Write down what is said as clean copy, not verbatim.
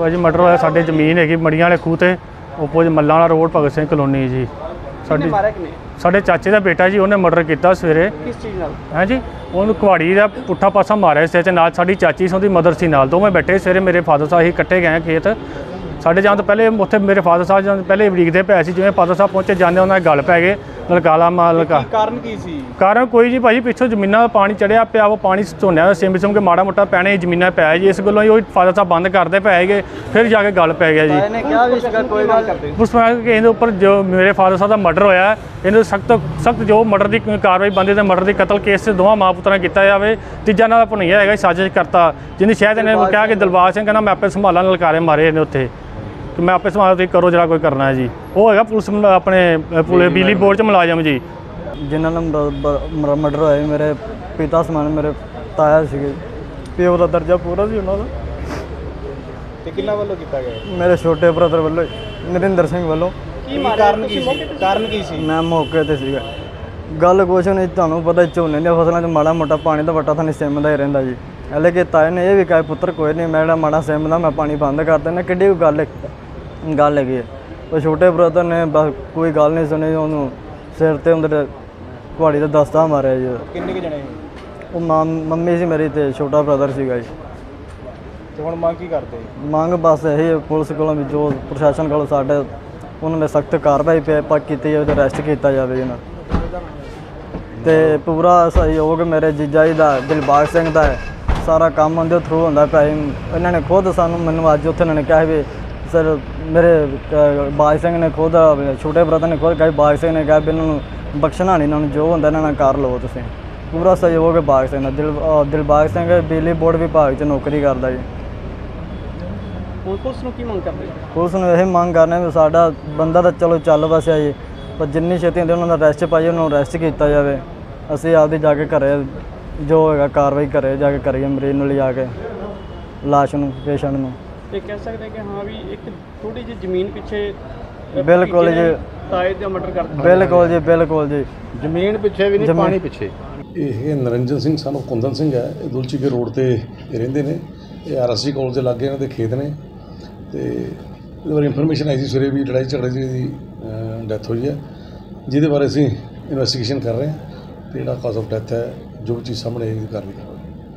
भाजी मर्डर होया साडे जमीन हैगी मड़ियां वाले खूह ते ओपोजिट मल्लां वाला रोड भगत सिंह कलोनी जी। साडे चाचे का बेटा जी उन्हें मर्डर किया सवेरे। किस चीज़ नाल? है जी उन्होंने कुहाड़ी का पुट्ठा पासा मारिया सिर नाल साडी चाची सी उहदी मदर सी नाल दोवें बैठे सवेरे मेरे फादर साहब ही कट्टे गए खेत साढ़े जान तो पहले उत्थे मेरे फादर साहब जान पहले उड़ीकते पे सी जिवें फादर साहब पहुँचे जाने उन्होंने गल पै गए ललकाला मार लगा। कारण की सी? कारण कोई जी भाजी पिछों जमीना का पानी चढ़िया पिया वो पानी झोने सिम सिम के माड़ा मोटा पैने जमीना पै जी इस गलों ही फादर साहब बंद करते पै गए फिर जाके गल पै गया जी। उस किसी उपर जो मेरे फादर साहब का मर्डर होया इन्हें सख्त जो मर्डर की कार्रवाई बनती है मर्डर की कतल केस से दोवां माँ पुत्रा किया जाए। तीजा ना भुनैया है साजिश करता जिन्हें शायद इन्हें कहा कि दिलबाग सिंह कहना मैं आपे संभाला ललकारे मारे ने उत्थे कि मैं आपे संभाल करो जरा कोई करना है जी। वो है पुलिस अपने बिजली बोर्ड च मुलाजम जी जिन्होंने मर्डर होया मेरे पिता समान मेरे ताया सी प्यो का दर्जा पूरा सी उन्होंने मेरे छोटे ब्रदर वालों नरिंदर सिंह वालों। कारण की सी? मैं मौके ते सीगा गल कुछ नहीं तुहानूं पता झोने दी फसलों च माड़ा मोटा पानी का वट्टा थाने सिमदा ही रहिंदा जी। हले कि ताए ने यह भी कहा पुत्र कोई नहीं मैं माड़ा सिमदा मैं पानी बंद कर देना किड्डी गल हैगी है। वो छोटे ब्रदर ने बस कोई गल नहीं सुनी उन्होंने सिर ते उधर कुहाड़ी का दस्ता मारिया जी। किन्ने जने? वो मम्मी सी मेरी ते छोटा ब्रदर सीगा जी। तो हुण मंग की करदे? मंग बस यही पुलिस कोलों भी जो प्रशासन कोलों साडे उन्होंने सख्त कार्रवाई की जाए अरेस्ट किया जाए जी। तो पूरा सहयोग मेरे जीजा जी का दिलबाग सिंह का है सारा काम उनके थ्रू होंदा पिया। इन्होंने खुद सानू मैनू अज उत्थे इन्होंने कहा भी सर मेरे बाज सिंह ने खुद छोटे ब्रदर ने खुद कहा बाज सिंह ने कहा भी इन्होंने बख्शना नहीं इन्होंने जो होंदा इन्होंने कर लो तुसीं। पूरा सहयोग है बाग सिंह का। दिलबाग सिंह बिजली बोर्ड विभाग च नौकरी करता जी। पुलिस नूं की मंग करदे? पुलिस नूं यही मंग करने भी साडा बंदा तो चलो चल बसिया जी पर जिन्नी छेती होंदी उन्होंने अरेस्ट पाइए उन्होंने अरेस्ट किया जाए। असीं आपदी जाके घरे जो है कार्रवाई घरे जाके करिए मरीज नूं लिजा के लाश नूं पेशेंट नूं। ते कह सकते कि हाँ भी एक थोड़ी जी जमीन पिछे बिल्कुल जी ताए दा मर्डर कर बिल्कुल जी जमीन पिछे भी नहीं पानी पिछे। ये नरिंजन सिंह सन कुंदन सिंह है ये दुलची के रोड पर रहिंदे ने ये RSC कॉलेज के लागे इन्हां दे खेत ने तो ये बारे इन्फॉर्मेशन आई थी सवेरे भी लड़ाई झगड़े की डैथ हुई है जिहदे बारे असीं इन्वेस्टिगेशन कर रहे हैं तो जिहड़ा कॉज ऑफ डैथ है जो भी चीज़ सामने आई कर रही है।